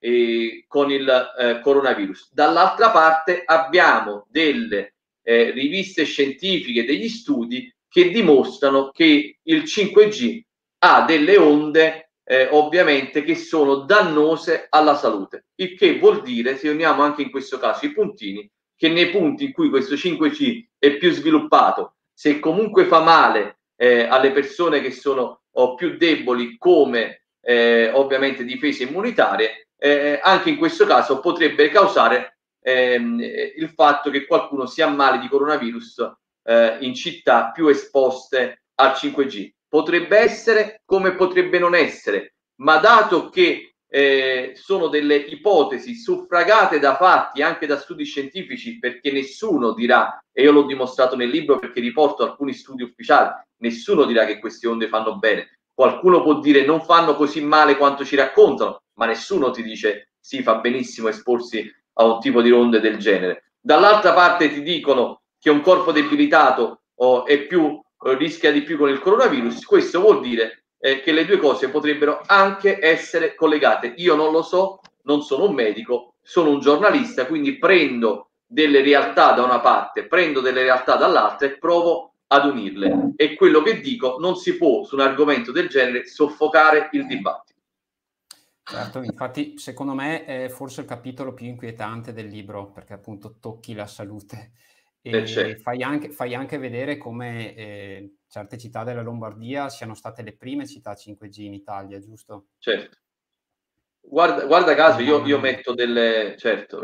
con il coronavirus. Dall'altra parte abbiamo delle riviste scientifiche, degli studi che dimostrano che il 5G ha delle onde ovviamente che sono dannose alla salute, il che vuol dire, se uniamo anche in questo caso i puntini, che nei punti in cui questo 5G è più sviluppato, se comunque fa male alle persone che sono più deboli, come ovviamente difese immunitarie, anche in questo caso potrebbe causare il fatto che qualcuno si ammali di coronavirus in città più esposte al 5G. Potrebbe essere come potrebbe non essere, ma dato che sono delle ipotesi suffragate da fatti, anche da studi scientifici, perché nessuno dirà, e io l'ho dimostrato nel libro perché riporto alcuni studi ufficiali, nessuno dirà che queste onde fanno bene. Qualcuno può dire non fanno così male quanto ci raccontano, ma nessuno ti dice sì, fa benissimo esporsi a un tipo di onde del genere. Dall'altra parte ti dicono che un corpo debilitato è più rischia di più con il coronavirus. Questo vuol dire che le due cose potrebbero anche essere collegate. Io non lo so, non sono un medico, sono un giornalista, quindi prendo delle realtà da una parte, prendo delle realtà dall'altra e provo ad unirle. E quello che dico, non si può su un argomento del genere soffocare il dibattito. Certo, infatti secondo me è forse il capitolo più inquietante del libro, perché appunto tocchi la salute e fai anche vedere come certe città della Lombardia siano state le prime città 5G in Italia, giusto? Certo. Guarda caso, io metto delle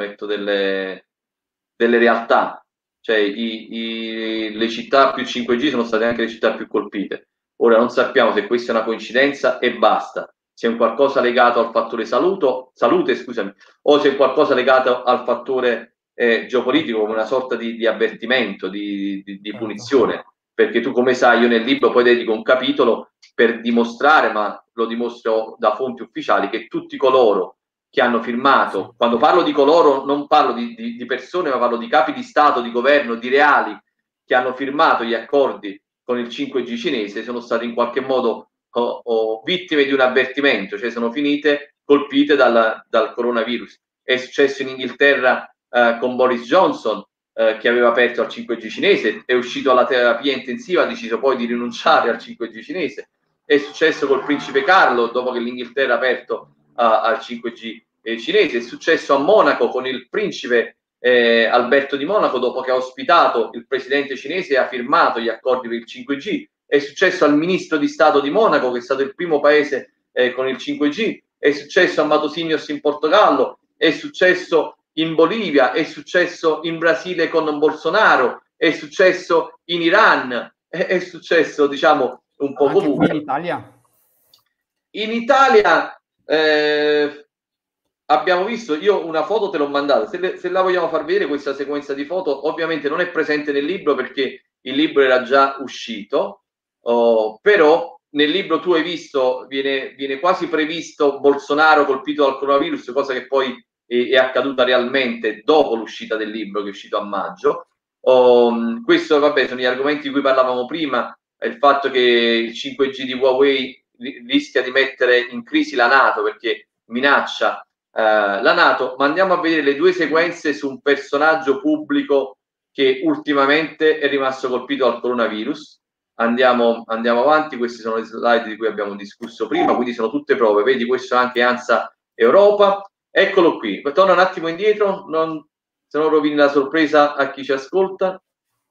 realtà, cioè le città più 5G sono state anche le città più colpite. Ora non sappiamo se questa è una coincidenza e basta, se è un qualcosa legato al fattore salute, scusami, o se è qualcosa legato al fattore geopolitico, come una sorta di avvertimento, di punizione. Perché tu, come sai, io nel libro poi dedico un capitolo per dimostrare, ma lo dimostro da fonti ufficiali, che tutti coloro che hanno firmato, quando parlo di coloro non parlo di persone, ma parlo di capi di Stato, di governo, di reali, che hanno firmato gli accordi con il 5G cinese, sono state in qualche modo vittime di un avvertimento, cioè sono finite colpite dal coronavirus. È successo in Inghilterra con Boris Johnson, che aveva aperto al 5G cinese, è uscito alla terapia intensiva, ha deciso poi di rinunciare al 5G cinese. È successo col principe Carlo, dopo che l'Inghilterra ha aperto al 5G cinese. È successo a Monaco con il principe Alberto di Monaco, dopo che ha ospitato il presidente cinese e ha firmato gli accordi per il 5G. È successo al ministro di Stato di Monaco, che è stato il primo paese con il 5G. È successo a Matosinhos in Portogallo. È successo in Bolivia, è successo in Brasile con Bolsonaro, è successo in Iran, è successo, diciamo, un po' anche comunque. Qui in Italia? In Italia abbiamo visto, io una foto te l'ho mandata, se la vogliamo far vedere questa sequenza di foto, ovviamente non è presente nel libro perché il libro era già uscito, però nel libro tu hai visto, viene quasi previsto Bolsonaro colpito dal coronavirus, cosa che poi è accaduta realmente dopo l'uscita del libro, che è uscito a maggio. Questo, vabbè, sono gli argomenti di cui parlavamo prima, il fatto che il 5G di Huawei rischia di mettere in crisi la NATO perché minaccia la NATO, ma andiamo a vedere le due sequenze su un personaggio pubblico che ultimamente è rimasto colpito dal coronavirus. Andiamo avanti, queste sono le slide di cui abbiamo discusso prima, quindi sono tutte prove, vedi questo è anche ANSA Europa, eccolo qui, torna un attimo indietro, se non rovini la sorpresa a chi ci ascolta.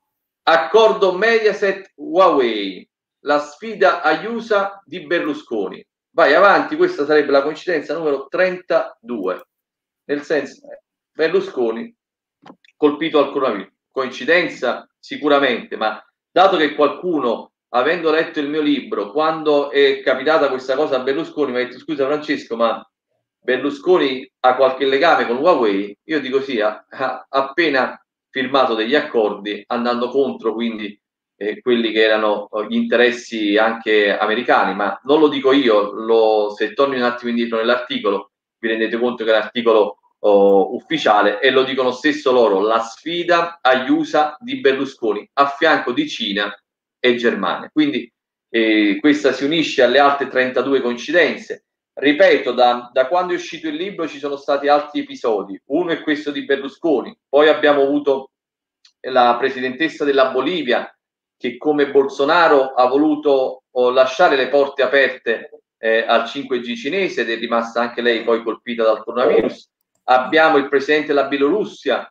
Accordo Mediaset Huawei, la sfida agli USA di Berlusconi. Vai avanti, questa sarebbe la coincidenza numero 32, nel senso Berlusconi colpito al coronavirus. Coincidenza sicuramente, ma dato che qualcuno, avendo letto il mio libro, quando è capitata questa cosa a Berlusconi, mi ha detto scusa Francesco, ma Berlusconi ha qualche legame con Huawei? Io dico sì, ha appena firmato degli accordi andando contro quindi quelli che erano gli interessi anche americani, ma non lo dico io, se torni un attimo indietro nell'articolo vi rendete conto che è l'articolo ufficiale e lo dicono stesso loro, la sfida agli USA di Berlusconi a fianco di Cina e Germania. Quindi questa si unisce alle altre 32 coincidenze. Ripeto, da quando è uscito il libro ci sono stati altri episodi. Uno è questo di Berlusconi, poi abbiamo avuto la presidentessa della Bolivia che come Bolsonaro ha voluto lasciare le porte aperte al 5G cinese ed è rimasta anche lei poi colpita dal coronavirus. Abbiamo il presidente della Bielorussia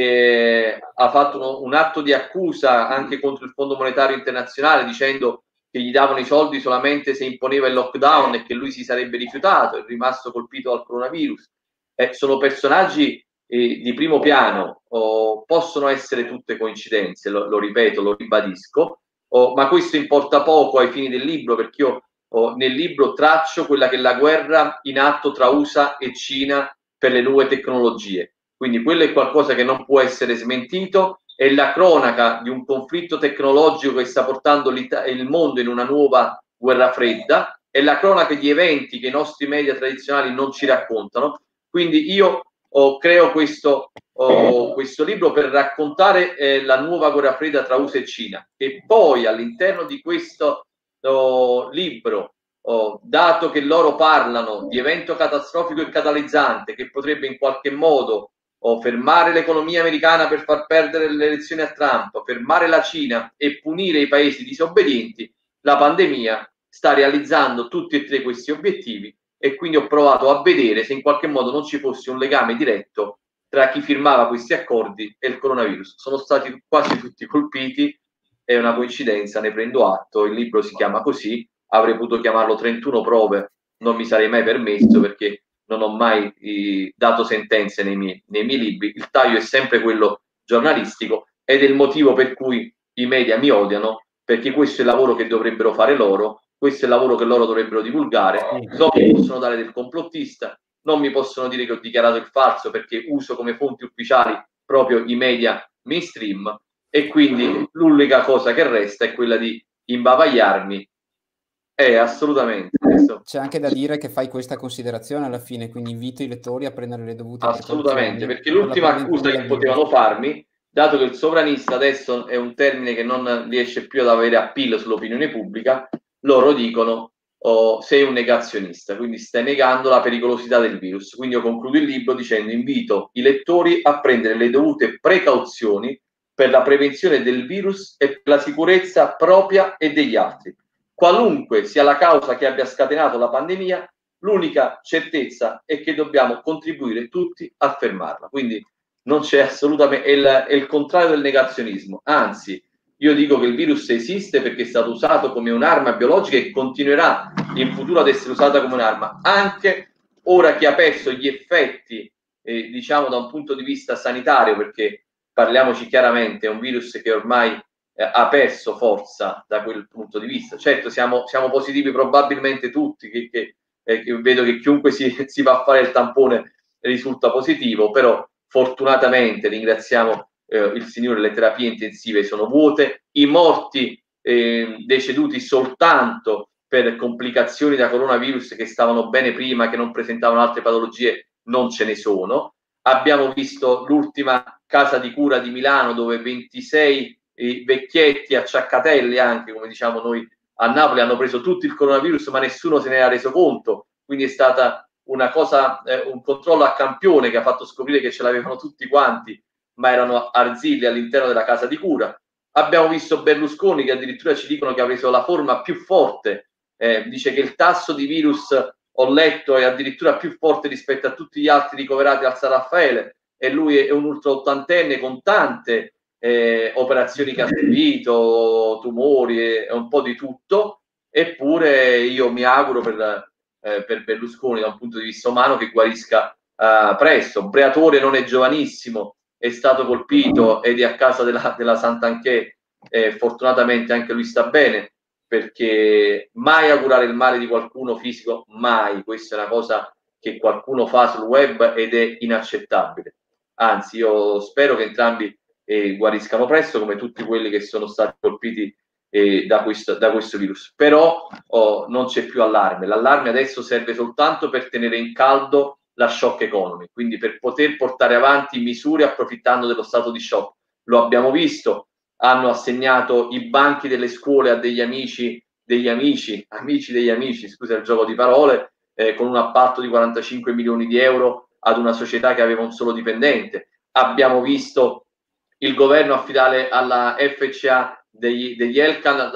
che ha fatto un atto di accusa anche contro il Fondo Monetario Internazionale dicendo che gli davano i soldi solamente se imponeva il lockdown e che lui si sarebbe rifiutato, è rimasto colpito dal coronavirus. Sono personaggi di primo piano, possono essere tutte coincidenze, lo ripeto, lo ribadisco, ma questo importa poco ai fini del libro perché io nel libro traccio quella che è la guerra in atto tra USA e Cina per le nuove tecnologie. Quindi quello è qualcosa che non può essere smentito, è la cronaca di un conflitto tecnologico che sta portando il mondo in una nuova guerra fredda, è la cronaca di eventi che i nostri media tradizionali non ci raccontano. Quindi io creo questo libro per raccontare la nuova guerra fredda tra USA e Cina e poi all'interno di questo libro, dato che loro parlano di evento catastrofico e catalizzante che potrebbe in qualche modo fermare l'economia americana per far perdere le elezioni a Trump, fermare la Cina e punire i paesi disobbedienti, la pandemia sta realizzando tutti e tre questi obiettivi e quindi ho provato a vedere se in qualche modo non ci fosse un legame diretto tra chi firmava questi accordi e il coronavirus. Sono stati quasi tutti colpiti, è una coincidenza, ne prendo atto, il libro si chiama così, avrei potuto chiamarlo 31 prove, non mi sarei mai permesso perché non ho mai dato sentenze nei miei libri, il taglio è sempre quello giornalistico ed è il motivo per cui i media mi odiano, perché questo è il lavoro che dovrebbero fare loro questo è il lavoro che loro dovrebbero divulgare. Non mi possono dare del complottista, non mi possono dire che ho dichiarato il falso perché uso come fonti ufficiali proprio i media mainstream, e quindi l'unica cosa che resta è quella di imbavagliarmi. Assolutamente. C'è anche da dire che fai questa considerazione alla fine, quindi invito i lettori a prendere le dovute Assolutamente, precauzioni perché l'ultima accusa che potevano virus. farmi, dato che il sovranista adesso è un termine che non riesce più ad avere appeal sull'opinione pubblica, loro dicono sei un negazionista, quindi stai negando la pericolosità del virus. Quindi io concludo il libro dicendo: invito i lettori a prendere le dovute precauzioni per la prevenzione del virus e per la sicurezza propria e degli altri. Qualunque sia la causa che abbia scatenato la pandemia, l'unica certezza è che dobbiamo contribuire tutti a fermarla. Quindi non c'è assolutamente, è il contrario del negazionismo. Anzi, io dico che il virus esiste perché è stato usato come un'arma biologica e continuerà in futuro ad essere usata come un'arma, anche ora che ha perso gli effetti, diciamo da un punto di vista sanitario, perché parliamoci chiaramente, è un virus che ormai ha perso forza da quel punto di vista. Certo, siamo positivi probabilmente tutti, che vedo che chiunque si va a fare il tampone risulta positivo, però fortunatamente ringraziamo il Signore, le terapie intensive sono vuote, i morti deceduti soltanto per complicazioni da coronavirus che stavano bene prima, che non presentavano altre patologie, non ce ne sono. Abbiamo visto l'ultima casa di cura di Milano dove 26 vecchietti acciaccatelli, anche come diciamo noi a Napoli, hanno preso tutto il coronavirus ma nessuno se ne era reso conto, quindi è stata una cosa, un controllo a campione che ha fatto scoprire che ce l'avevano tutti quanti, ma erano arzilli all'interno della casa di cura. Abbiamo visto Berlusconi che addirittura ci dicono che ha preso la forma più forte, dice che il tasso di virus, ho letto, è addirittura più forte rispetto a tutti gli altri ricoverati al San Raffaele, e lui è un ultra ottantenne con tante operazioni che ha subito, tumori e un po' di tutto. Eppure io mi auguro per Berlusconi da un punto di vista umano che guarisca presto. Briatore non è giovanissimo, è stato colpito ed è a casa della Sant'Anché, fortunatamente anche lui sta bene, perché mai augurare il male di qualcuno fisico, mai. Questa è una cosa che qualcuno fa sul web ed è inaccettabile. Anzi, io spero che entrambi guariscano presto, come tutti quelli che sono stati colpiti da questo virus. Però non c'è più allarme. L'allarme adesso serve soltanto per tenere in caldo la shock economy, quindi per poter portare avanti misure approfittando dello stato di shock. Lo abbiamo visto, hanno assegnato i banchi delle scuole a degli amici degli amici, scusa il gioco di parole, con un appalto di 45 milioni di euro ad una società che aveva un solo dipendente. Abbiamo visto il governo affidare alla FCA degli Elkan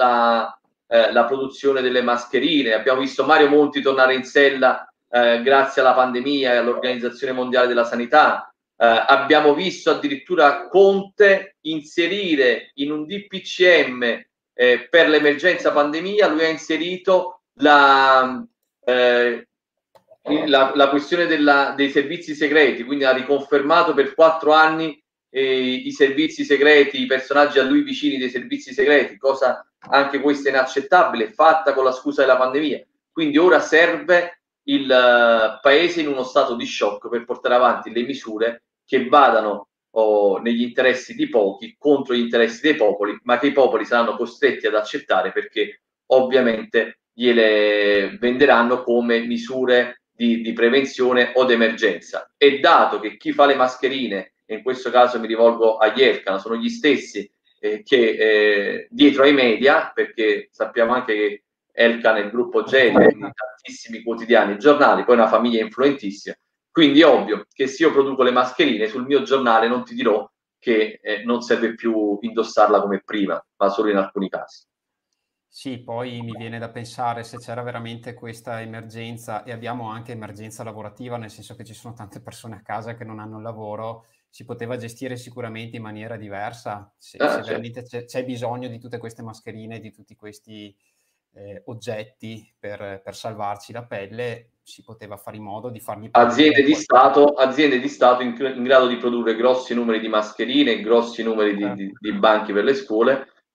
la produzione delle mascherine. Abbiamo visto Mario Monti tornare in sella grazie alla pandemia e all'Organizzazione Mondiale della Sanità. Abbiamo visto addirittura Conte inserire in un DPCM per l'emergenza pandemia, lui ha inserito la questione dei servizi segreti, quindi ha riconfermato per 4 anni i servizi segreti, i personaggi a lui vicini dei servizi segreti, cosa anche questa inaccettabile, fatta con la scusa della pandemia. Quindi ora serve il paese in uno stato di shock per portare avanti le misure che vadano negli interessi di pochi contro gli interessi dei popoli, ma che i popoli saranno costretti ad accettare perché ovviamente gliele venderanno come misure di prevenzione o d'emergenza. E dato che chi fa le mascherine, e in questo caso mi rivolgo agli Elkan, sono gli stessi che dietro ai media, perché sappiamo anche che Elkan è il gruppo Gedi di tantissimi quotidiani e giornali, poi una famiglia influentissima, quindi è ovvio che se io produco le mascherine sul mio giornale non ti dirò che non serve più indossarla come prima, ma solo in alcuni casi. Sì, poi mi viene da pensare se c'era veramente questa emergenza, e abbiamo anche emergenza lavorativa, nel senso che ci sono tante persone a casa che non hanno il lavoro, si poteva gestire sicuramente in maniera diversa. Se Certo. veramente c'è bisogno di tutte queste mascherine, di tutti questi oggetti per salvarci la pelle, si poteva fare in modo di farli Aziende di Stato in grado di produrre grossi numeri di mascherine, grossi numeri di banchi per le scuole,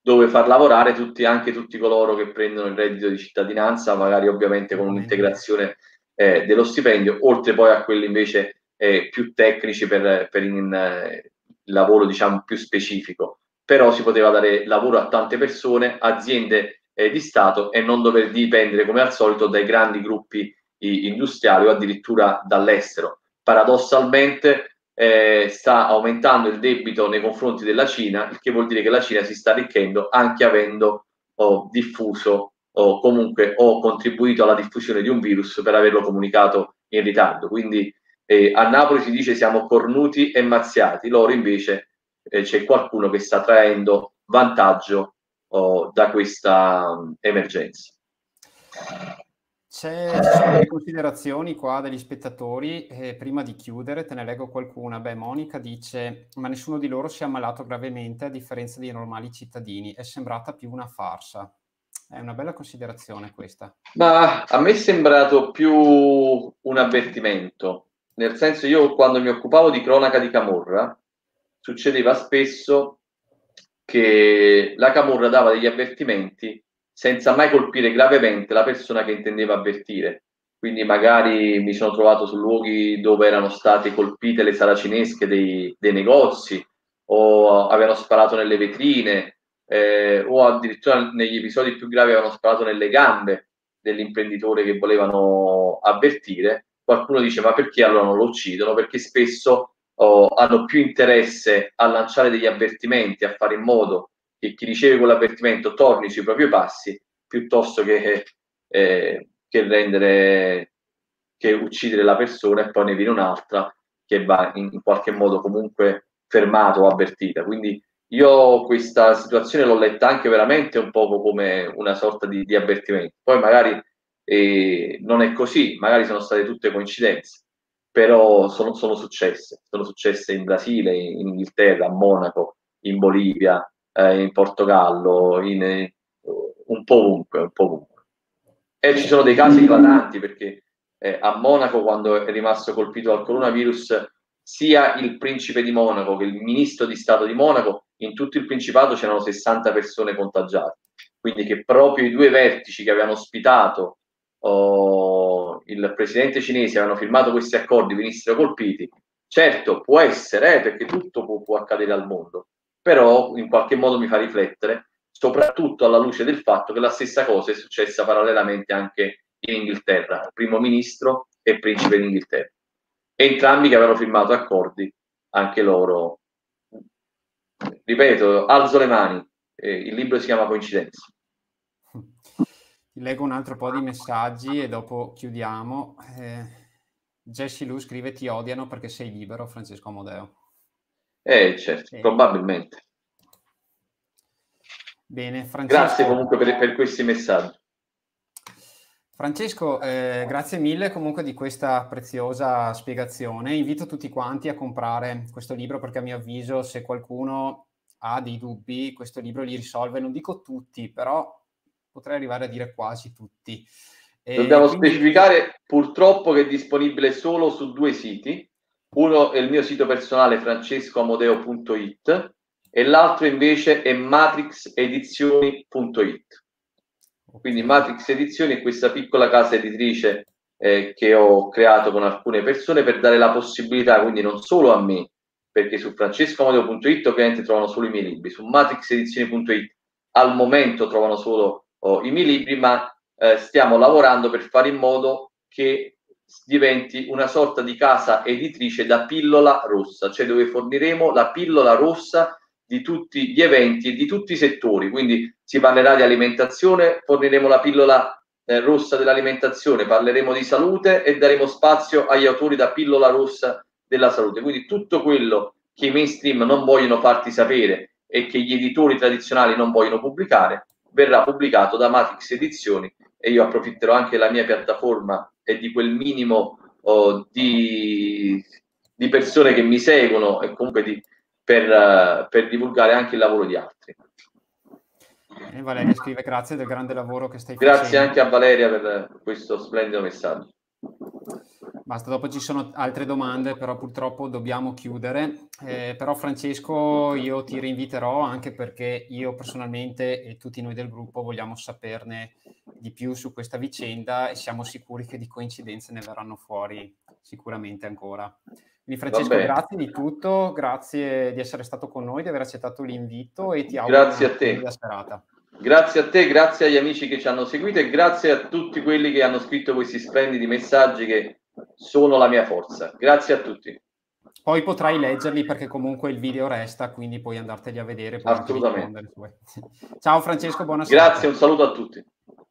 dove far lavorare anche tutti coloro che prendono il reddito di cittadinanza, magari ovviamente con un'integrazione dello stipendio, oltre poi a quelli invece più tecnici per il lavoro, diciamo, più specifico. Però si poteva dare lavoro a tante persone, aziende di Stato, e non dover dipendere come al solito dai grandi gruppi industriali o addirittura dall'estero. Paradossalmente sta aumentando il debito nei confronti della Cina, il che vuol dire che la Cina si sta arricchendo anche avendo diffuso o comunque contribuito alla diffusione di un virus per averlo comunicato in ritardo. Quindi a Napoli si dice siamo cornuti e mazziati, loro invece c'è qualcuno che sta traendo vantaggio da questa emergenza. Ci sono delle considerazioni qua degli spettatori, prima di chiudere te ne leggo qualcuna. Beh, Monica dice: ma nessuno di loro si è ammalato gravemente a differenza dei normali cittadini, è sembrata più una farsa. È una bella considerazione questa. Ma a me è sembrato più un avvertimento, nel senso, io quando mi occupavo di cronaca di camorra succedeva spesso che la camorra dava degli avvertimenti senza mai colpire gravemente la persona che intendeva avvertire. Quindi magari mi sono trovato su luoghi dove erano state colpite le saracinesche dei negozi, o avevano sparato nelle vetrine, o addirittura negli episodi più gravi avevano sparato nelle gambe dell'imprenditore che volevano avvertire. Qualcuno dice: ma perché allora non lo uccidono? Perché spesso hanno più interesse a lanciare degli avvertimenti, a fare in modo che chi riceve quell'avvertimento torni sui propri passi, piuttosto che uccidere la persona e poi ne viene un'altra che va in qualche modo comunque fermato o avvertita. Quindi io questa situazione l'ho letta anche veramente un po' come una sorta di avvertimento. Poi magari non è così, magari sono state tutte coincidenze, però sono successe in Brasile, in Inghilterra, a Monaco, in Bolivia, in Portogallo, un po' ovunque, un po' ovunque. E ci sono dei casi eclatanti, perché a Monaco, quando è rimasto colpito dal coronavirus, sia il principe di Monaco che il ministro di Stato di Monaco, in tutto il Principato c'erano 60 persone contagiate. Quindi che proprio i due vertici che avevano ospitato il presidente cinese, avevano firmato questi accordi, venissero colpiti. Certo, può essere, perché tutto può accadere al mondo, però in qualche modo mi fa riflettere, soprattutto alla luce del fatto che la stessa cosa è successa parallelamente anche in Inghilterra, il primo ministro e il principe d'Inghilterra, entrambi che avevano firmato accordi, anche loro. Ripeto, alzo le mani, il libro si chiama Coincidenza. Ti leggo un altro po' di messaggi e dopo chiudiamo. Jessie Lu scrive: ti odiano perché sei libero, Francesco Amodeo. Certo, probabilmente. Bene, Francesco. Grazie comunque per questi messaggi. Francesco, grazie mille comunque di questa preziosa spiegazione. Invito tutti quanti a comprare questo libro, perché a mio avviso, se qualcuno ha dei dubbi, questo libro li risolve. Non dico tutti, però potrei arrivare a dire quasi tutti. Dobbiamo specificare purtroppo che è disponibile solo su 2 siti. Uno è il mio sito personale, francescoamodeo.it, e l'altro invece è matrixedizioni.it. Quindi Matrix Edizioni è questa piccola casa editrice che ho creato con alcune persone per dare la possibilità, quindi non solo a me, perché su francescoamodeo.it ovviamente trovano solo i miei libri, su matrixedizioni.it al momento trovano solo i miei libri, ma stiamo lavorando per fare in modo che diventi una sorta di casa editrice da pillola rossa, cioè dove forniremo la pillola rossa di tutti gli eventi e di tutti i settori. Quindi si parlerà di alimentazione, forniremo la pillola rossa dell'alimentazione, parleremo di salute e daremo spazio agli autori da pillola rossa della salute. Quindi tutto quello che i mainstream non vogliono farti sapere e che gli editori tradizionali non vogliono pubblicare verrà pubblicato da Matrix Edizioni, e io approfitterò anche della mia piattaforma e di quel minimo di persone che mi seguono e comunque per divulgare anche il lavoro di altri. Valeria scrive: grazie del grande lavoro che stai facendo. Grazie anche a Valeria per questo splendido messaggio. Basta, dopo ci sono altre domande, però purtroppo dobbiamo chiudere. Però Francesco, io ti rinviterò anche perché io personalmente e tutti noi del gruppo vogliamo saperne di più su questa vicenda e siamo sicuri che di coincidenze ne verranno fuori sicuramente ancora. Quindi Francesco, grazie di tutto, grazie di essere stato con noi, di aver accettato l'invito e ti auguro Grazie una a te. buona serata. Grazie a te, grazie agli amici che ci hanno seguito e grazie a tutti quelli che hanno scritto questi splendidi messaggi che sono la mia forza. Grazie a tutti. Poi potrai leggerli perché comunque il video resta, quindi puoi andarteli a vedere, puoi anche rispondere. Ciao Francesco, buona serata. Grazie, un saluto a tutti.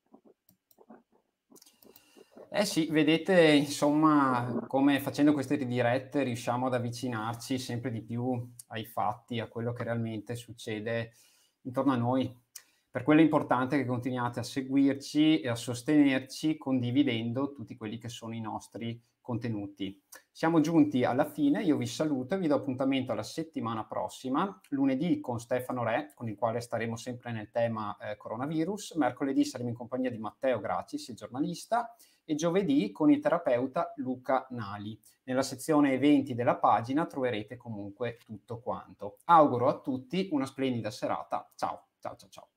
Eh sì, vedete insomma come facendo queste dirette riusciamo ad avvicinarci sempre di più ai fatti, a quello che realmente succede intorno a noi. Per quello è importante che continuiate a seguirci e a sostenerci condividendo tutti quelli che sono i nostri contenuti. Siamo giunti alla fine, io vi saluto e vi do appuntamento alla settimana prossima, lunedì con Stefano Re, con il quale staremo sempre nel tema coronavirus, mercoledì saremo in compagnia di Matteo Gracis, il giornalista, e giovedì con il terapeuta Luca Nali. Nella sezione eventi della pagina troverete comunque tutto quanto. Auguro a tutti una splendida serata. Ciao, ciao, ciao, ciao.